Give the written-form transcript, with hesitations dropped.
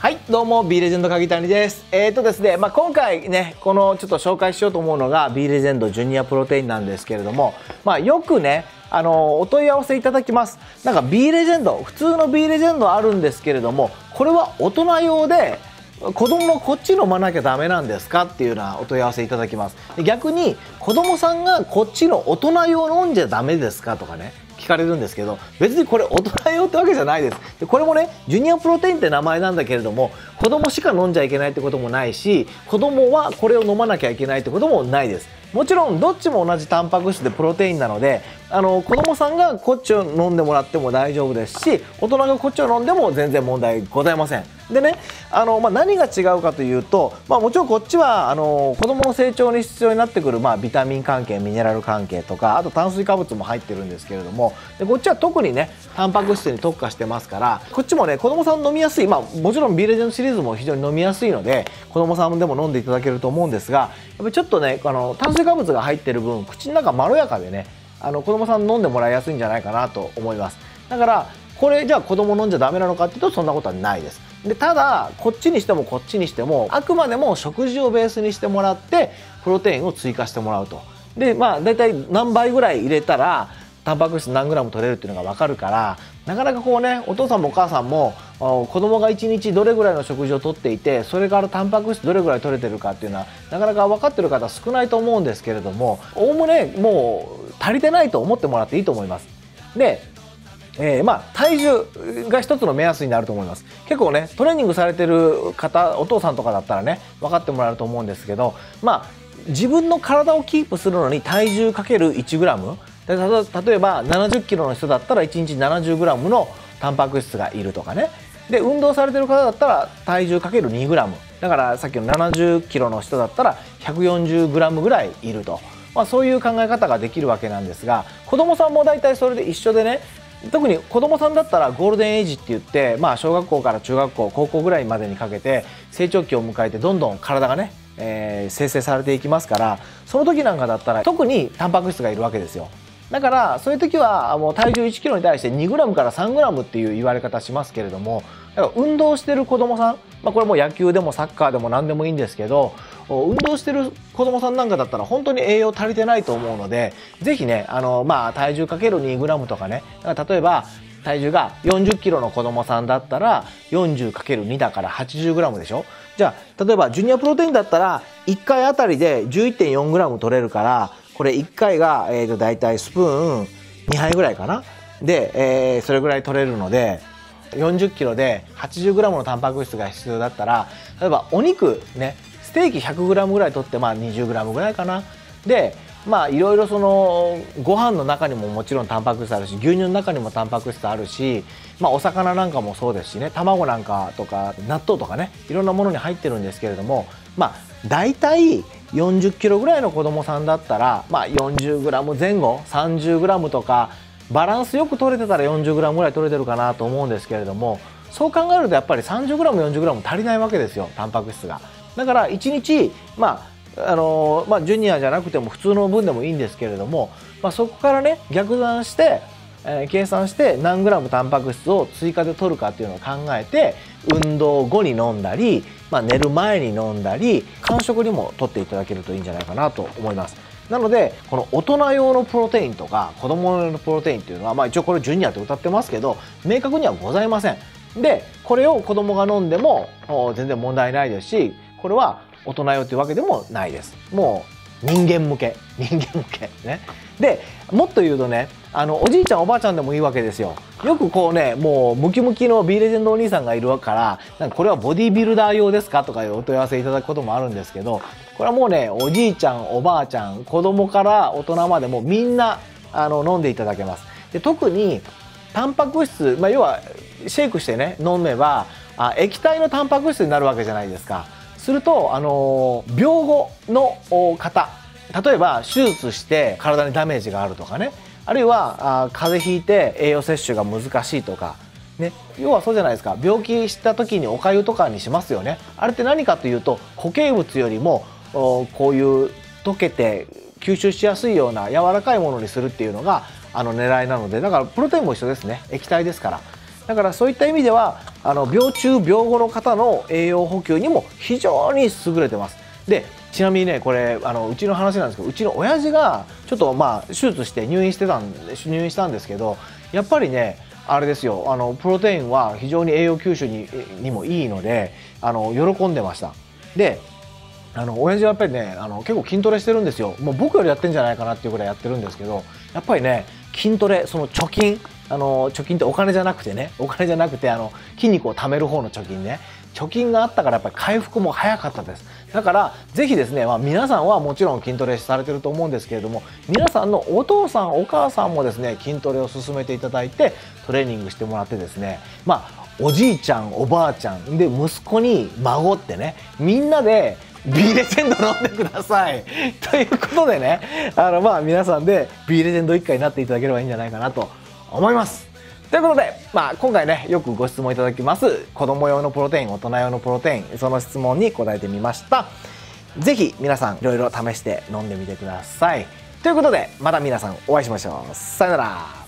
はい、どうも B レジェンド鍵谷です。ですね、今回ね、このちょっと紹介しようと思うのが B レジェンドジュニアプロテインなんですけれども、よくね、お問い合わせいただきます。なんか B レジェンド、普通の B レジェンドあるんですけれども、これは大人用で、子供もこっち飲まなきゃダメなんですかっていうようなお問い合わせいただきます。逆に子供さんがこっちの大人用飲んじゃダメですかとかね、聞かれるんですけど、別にこれ大人用ってわけじゃないです。でこれもね、ジュニアプロテインって名前なんだけれども、子供しか飲んじゃいけないってこともないし、子供はこれを飲まなきゃいけないってこともないです。もちろんどっちも同じタンパク質でプロテインなので、子供さんがこっちを飲んでもらっても大丈夫ですし、大人がこっちを飲んでも全然問題ございません。でね、何が違うかというと、もちろんこっちは子供の成長に必要になってくる、ビタミン関係、ミネラル関係とか、あと炭水化物も入ってるんですけれども、でこっちは特にねタンパク質に特化してますから、こっちもね子供さん飲みやすい、もちろん B レジェンドシリーズも非常に飲みやすいので、子供さんでも飲んでいただけると思うんですが、やっぱりちょっとね炭水化物が入ってる分、口の中まろやかでね、子供さん飲んでもらいやすいんじゃないかなと思います。だからこれじゃあ子供飲んじゃダメなのかっていうと、そんなことはないです。でただこっちにしてもこっちにしても、あくまでも食事をベースにしてもらってプロテインを追加してもらうと。でだいたい何倍ぐらい入れたらタンパク質何グラム取れるっていうのが分かるから、なかなかこうね、お父さんもお母さんも子供が1日どれぐらいの食事をとっていて、それからタンパク質どれぐらい取れてるかっていうのはなかなか分かってる方少ないと思うんですけれども、おおむねもう足りてないと思ってもらっていいと思います。で体重が一つの目安になると思います。結構ねトレーニングされてる方、お父さんとかだったらね分かってもらえると思うんですけど、自分の体をキープするのに体重かける 1g で、例えば70キロの人だったら1日 70g のタンパク質がいるとかね。で運動されてる方だったら体重かける 2g だから、さっきの70キロの人だったら 140g ぐらいいると、そういう考え方ができるわけなんですが、子供さんも大体それで一緒でね、特に子供さんだったらゴールデンエイジって言って、小学校から中学校高校ぐらいまでにかけて成長期を迎えて、どんどん体がね、生成されていきますから、その時なんかだったら特にタンパク質がいるわけですよ。だからそういう時はもう体重 1kg に対して 2g から 3g っていう言われ方しますけれども、だから運動してる子供さん、これも野球でもサッカーでも何でもいいんですけど、運動してる子供さんなんかだったら本当に栄養足りてないと思うので、是非ね体重かける 2g とかね、例えば体重が 40kg の子供さんだったら 40×2 だから 80g でしょ。じゃあ例えばジュニアプロテインだったら1回あたりで 11.4g 取れるから、これ1回がだいたいスプーン2杯ぐらいかなで、それぐらい取れるので、40キロで 80g のタンパク質が必要だったら、例えばお肉ね、ステーキ 100g ぐらい取って 20g ぐらいかなで、いろいろそのご飯の中にももちろんタンパク質あるし、牛乳の中にもタンパク質あるし、お魚なんかもそうですしね、卵なんかとか納豆とかね、いろんなものに入ってるんですけれども、だいたい40キロぐらいの子供さんだったら、40g 前後 30g とか、バランスよく取れてたら 40g ぐらい取れてるかなと思うんですけれども、そう考えるとやっぱり 30g、40g 足りないわけですよ、タンパク質が。だから1日ジュニアじゃなくても普通の分でもいいんですけれども、そこからね逆算して、計算して何グラムタンパク質を追加で取るかっていうのを考えて、運動後に飲んだり、寝る前に飲んだり、間食にも取っていただけるといいんじゃないかなと思います。なのでこの大人用のプロテインとか子供用のプロテインっていうのは、一応これジュニアって歌ってますけど明確にはございません。でこれを子供が飲んでも全然問題ないですし、これは大人用っていうわけでもないです。もう人間向けね。でもっと言うとね、おじいちゃんおばあちゃんでもいいわけですよ。よくこうね、もうムキムキの B レジェンドお兄さんがいるから、これはボディビルダー用ですかとかいうお問い合わせいただくこともあるんですけど、これはもうね、おじいちゃんおばあちゃん、子供から大人までもみんな飲んでいただけます。で特にタンパク質、要はシェイクしてね飲めば液体のタンパク質になるわけじゃないですか。すると病後の方、例えば手術して体にダメージがあるとかね、あるいは風邪ひいて栄養摂取が難しいとかね、要はそうじゃないですか。病気した時にお粥とかにしますよね。あれって何かというと、固形物よりもこういう溶けて吸収しやすいような柔らかいものにするっていうのが狙いなので、だからプロテインも一緒ですね。液体ですから。だからそういった意味では病中病後の方の栄養補給にも非常に優れてます。でちなみにねこれうちの話なんですけど、うちの親父がちょっと手術して入院したんですけど、やっぱりねあれですよ、プロテインは非常に栄養吸収にもいいので喜んでました。で親父はやっぱりね結構筋トレしてるんですよ。もう僕よりやってんじゃないかなっていうぐらいやってるんですけど、やっぱりね筋トレ、その貯金ってお金じゃなくてね、筋肉を貯める方の貯金ね、貯金があったからやっぱり回復も早かったです。だからぜひですね、皆さんはもちろん筋トレされてると思うんですけれども、皆さんのお父さんお母さんもですね筋トレを進めていただいてトレーニングしてもらってですね、おじいちゃんおばあちゃんで息子に孫ってね、みんなでB レジェンド飲んでくださいということでね、皆さんで B レジェンド一家になっていただければいいんじゃないかなと思います。ということで、今回ねよくご質問いただきます子供用のプロテイン、大人用のプロテイン、その質問に答えてみました。ぜひ皆さんいろいろ試して飲んでみてください。ということでまた皆さんお会いしましょう。さよなら。